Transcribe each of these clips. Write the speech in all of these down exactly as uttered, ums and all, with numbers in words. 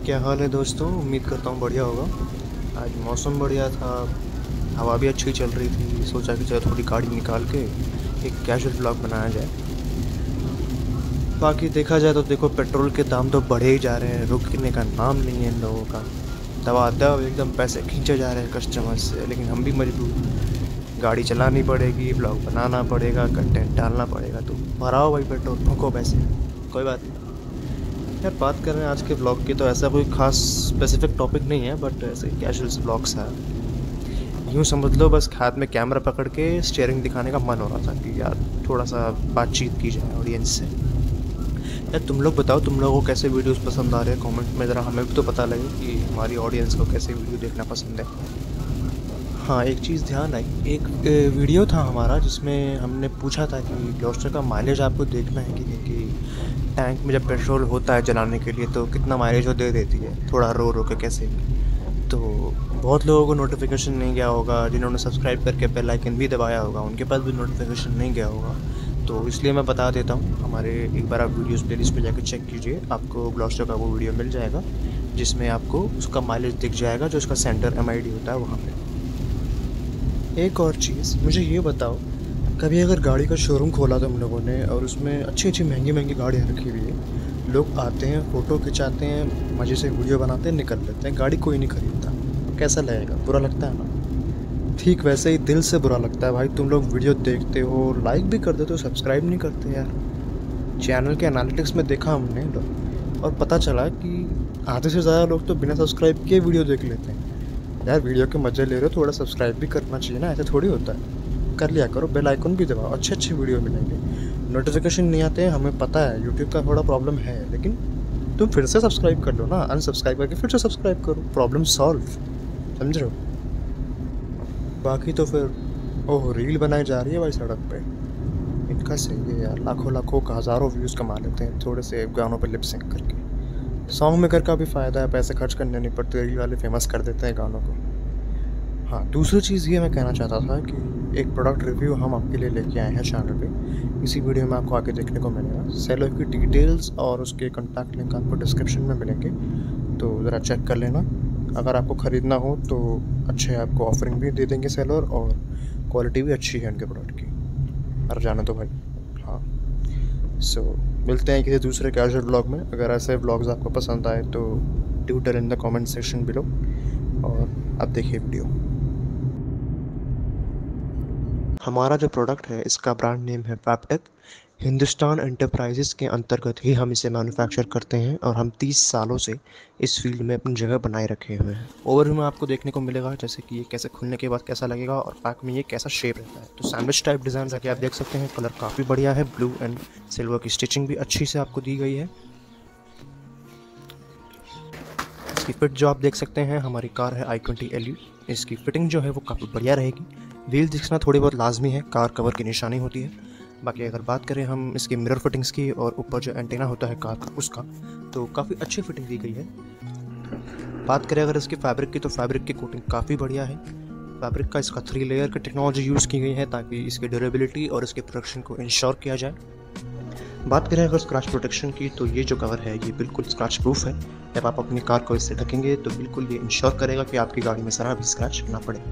क्या हाल है दोस्तों। उम्मीद करता हूँ बढ़िया होगा। आज मौसम बढ़िया था, हवा भी अच्छी चल रही थी। सोचा कि चलो थोड़ी गाड़ी निकाल के एक कैजुअल ब्लॉग बनाया जाए। बाकी देखा जाए तो देखो, पेट्रोल के दाम तो बढ़े ही जा रहे हैं, रुकने का नाम नहीं है इन लोगों का। दबा एकदम पैसे खींचे जा रहे हैं कस्टमर से, लेकिन हम भी मजबूर। गाड़ी चलानी पड़ेगी, ब्लॉग बनाना पड़ेगा, कंटेंट डालना पड़ेगा, तो भराओ भाई पेट्रोल, फूको पैसे, कोई बात नहीं। यार बात कर रहे हैं आज के ब्लॉग की, तो ऐसा कोई खास स्पेसिफिक टॉपिक नहीं है, बट ऐसे कैजुअल ब्लॉग्स है। यूँ समझ लो बस हाथ में कैमरा पकड़ के स्टीयरिंग दिखाने का मन हो रहा था कि यार थोड़ा सा बातचीत की जाए ऑडियंस से। यार तुम लोग बताओ, तुम लोगों को कैसे वीडियोस पसंद आ रहे हैं, कमेंट में ज़रा हमें भी तो पता लगे कि हमारी ऑडियंस को कैसे वीडियो देखना पसंद है। हाँ, एक चीज़ ध्यान आई, एक वीडियो था हमारा जिसमें हमने पूछा था कि ग्लॉस्टर का माइलेज आपको देखना है कि, कि टैंक में जब पेट्रोल होता है जलाने के लिए तो कितना माइलेज वो दे देती है, थोड़ा रो रो के कैसे। तो बहुत लोगों को नोटिफिकेशन नहीं गया होगा, जिन्होंने सब्सक्राइब करके बेल आइकन भी दबाया होगा उनके पास भी नोटिफिकेशन नहीं गया होगा। तो इसलिए मैं बता देता हूँ, हमारे एक बार आप वीडियोस प्लेलिस्ट पे जाकर चेक कीजिए, आपको ग्लॉस्टर का वो वीडियो मिल जाएगा जिसमें आपको उसका माइलेज दिख जाएगा, जो उसका सेंटर एम आई डी होता है वहाँ पे। एक और चीज़ मुझे ये बताओ, कभी अगर गाड़ी का शोरूम खोला तुम लोगों ने और उसमें अच्छी अच्छी महंगी महंगी गाड़ियाँ रखी हुई है, लोग आते हैं, फ़ोटो खिंचाते हैं, मज़े से वीडियो बनाते हैं, निकल लेते हैं, गाड़ी कोई नहीं खरीदता, कैसा लगेगा? बुरा लगता है ना? ठीक वैसे ही दिल से बुरा लगता है भाई। तुम लोग वीडियो देखते हो, लाइक भी कर देते हो, सब्सक्राइब नहीं करते यार। चैनल के एनालिटिक्स में देखा हमने लोग, और पता चला कि आधे से ज़्यादा लोग तो बिना सब्सक्राइब किए वीडियो देख लेते हैं। यार वीडियो के मज़े ले रहे हो, थोड़ा सब्सक्राइब भी करना चाहिए ना, ऐसे थोड़ी होता है। कर लिया करो, बेल आइकन भी दबाओ, अच्छे अच्छे वीडियो मिलेंगे। नोटिफिकेशन नहीं आते हैं, हमें पता है यूट्यूब का थोड़ा प्रॉब्लम है, लेकिन तुम फिर से सब्सक्राइब कर लो ना, अनसब्सक्राइब करके फिर से सब्सक्राइब करो, प्रॉब्लम सॉल्व। समझ रहे हो? बाकी तो फिर ओह, रील बनाई जा रही है भाई सड़क पे, इनका सही है यार, लाखों लाखों का हज़ारों व्यूज़ कमा लेते हैं थोड़े से गानों पर लिप सिंक करके। सॉन्ग मेकर का भी फ़ायदा है, पैसे खर्च करने नहीं पड़ते, रील वाले फेमस कर देते हैं गानों को। हाँ, दूसरी चीज़ ये मैं कहना चाहता था कि एक प्रोडक्ट रिव्यू हम आपके लिए लेके आए हैं चैनल पे, इसी वीडियो में आपको आगे देखने को मिलेगा। सेलर की डिटेल्स और उसके कॉन्टैक्ट लिंक आपको डिस्क्रिप्शन में मिलेंगे, तो ज़रा चेक कर लेना। अगर आपको ख़रीदना हो तो अच्छे आपको ऑफरिंग भी दे देंगे सेलर, और क्वालिटी भी अच्छी है उनके प्रोडक्ट की। और जाना तो भाई। हाँ, सो so, मिलते हैं किसी दूसरे कैजुअल ब्लॉग में। अगर ऐसे ब्लॉग्स आपको पसंद आए तो do tell in the comment section below, और आप देखिए वीडियो। हमारा जो प्रोडक्ट है इसका ब्रांड नेम है फैबटेक। हिंदुस्तान एंटरप्राइजेस के अंतर्गत ही हम इसे मैन्युफैक्चर करते हैं, और हम तीस सालों से इस फील्ड में अपनी जगह बनाए रखे हुए हैं। ओवरव्यू में आपको देखने को मिलेगा जैसे कि ये कैसे खुलने के बाद कैसा लगेगा, और पैक में ये कैसा शेप रहता है। तो सैंडविच टाइप डिज़ाइन रखे आप देख सकते हैं, कलर काफ़ी बढ़िया है, ब्लू एंड सिल्वर की स्टिचिंग भी अच्छी से आपको दी गई है। इसकी फिट जो आप देख सकते हैं, हमारी कार है आई ट्वेंटी एल यू, इसकी फिटिंग जो है वो काफ़ी बढ़िया रहेगी। व्हील दिखना थोड़ी बहुत लाजमी है, कार कवर की निशानी होती है। बाकी अगर बात करें हम इसकी मिरर फिटिंग्स की, और ऊपर जो एंटीना होता है कार का उसका, तो काफ़ी अच्छी फिटिंग दी गई है। बात करें अगर इसकी फैब्रिक की, तो फैब्रिक की कोटिंग काफ़ी बढ़िया है। फैब्रिक का इसका थ्री लेयर की टेक्नोलॉजी यूज़ की गई है ताकि इसकी ड्यूरेबिलिटी और इसके प्रोटेक्शन को इंश्योर किया जाए। बात करें अगर स्क्रैच प्रोटेक्शन की, तो ये जो कवर है ये बिल्कुल स्क्रैच प्रूफ है। जब आप अपनी कार को इससे ढकेंगे तो बिल्कुल ये इंश्योर करेगा कि आपकी गाड़ी में ज़रा भी स्क्रैच ना पड़े।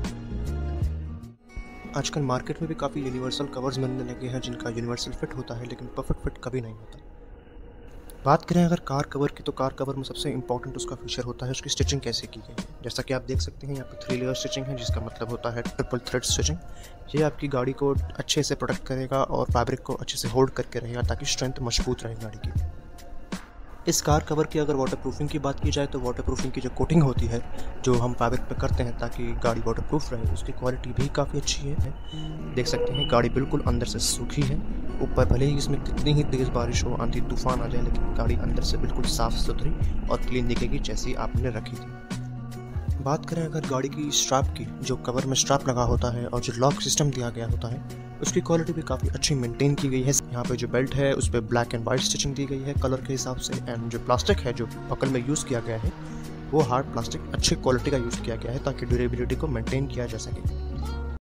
आजकल मार्केट में भी काफ़ी यूनिवर्सल कवर्स बनने लगे हैं जिनका यूनिवर्सल फिट होता है, लेकिन परफेक्ट फिट कभी नहीं होता। बात करें अगर कार कवर की, तो कार कवर में सबसे इंपॉर्टेंट उसका फीचर होता है उसकी स्टिचिंग कैसे की गई है। जैसा कि आप देख सकते हैं यहाँ पर थ्री लेयर स्टिचिंग है, जिसका मतलब होता है ट्रिपल थ्रेड स्टिचिंग। ये आपकी गाड़ी को अच्छे से प्रोटेक्ट करेगा और फैब्रिक को अच्छे से होल्ड करके रहेगा ताकि स्ट्रेंथ मजबूत रहे गाड़ी की। इस कार कवर की अगर वाटर प्रूफिंग की बात की जाए, तो वाटर प्रूफिंग की जो कोटिंग होती है जो हम फैब्रिक पे करते हैं ताकि गाड़ी वाटर प्रूफ रहे, उसकी क्वालिटी भी काफ़ी अच्छी है। देख सकते हैं गाड़ी बिल्कुल अंदर से सूखी है। ऊपर भले ही इसमें कितनी ही तेज़ बारिश हो, आंधी तूफान आ जाए, लेकिन गाड़ी अंदर से बिल्कुल साफ़ सुथरी और क्लीन दिखेगी जैसी आपने रखी थी। बात करें अगर गाड़ी की स्ट्रैप की, जो कवर में स्ट्रैप लगा होता है और जो लॉक सिस्टम दिया गया होता है, उसकी क्वालिटी भी काफ़ी अच्छी मेंटेन की गई है। यहाँ पे जो बेल्ट है उस पर ब्लैक एंड वाइट स्टिचिंग दी गई है कलर के हिसाब से, एंड जो प्लास्टिक है जो बकल में यूज़ किया गया है वो हार्ड प्लास्टिक अच्छी क्वालिटी का यूज़ किया गया है ताकि ड्यूरेबिलिटी को मेंटेन किया जा सके।